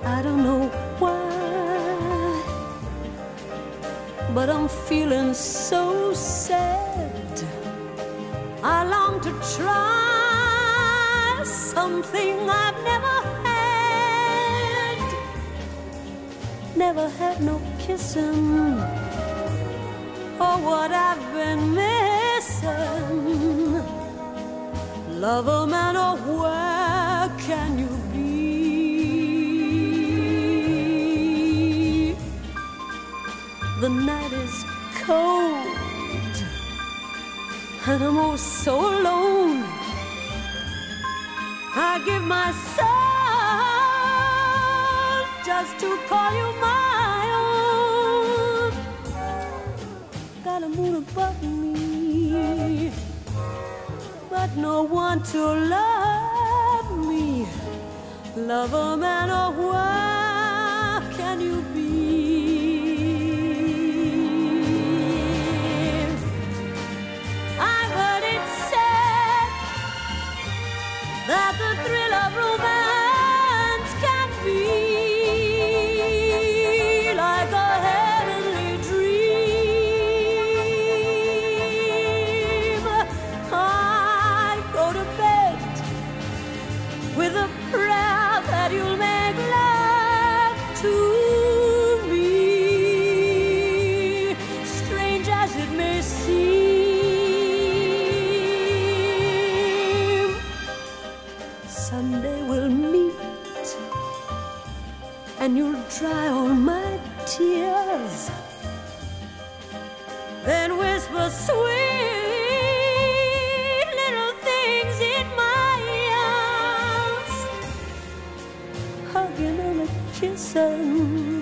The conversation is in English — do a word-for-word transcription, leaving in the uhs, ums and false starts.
I don't know why, but I'm feeling so sad. I long to try something I've never had. Never had no kissing, oh, what I've been missing. Lover man, oh, where can you be? The night is cold, and I'm oh so alone. I give my soul just to call you my own. Got a moon above me, but no one to love me. Lover man, oh, where can you be? I've heard it said that the thrill of romance can be like a heavenly dream. I go to bed with a prayer that you'll make love to me. Strange as it may seem, someday we'll meet, and you'll dry all my tears, then whisper sweet little things in my ears, hugging and a kissing.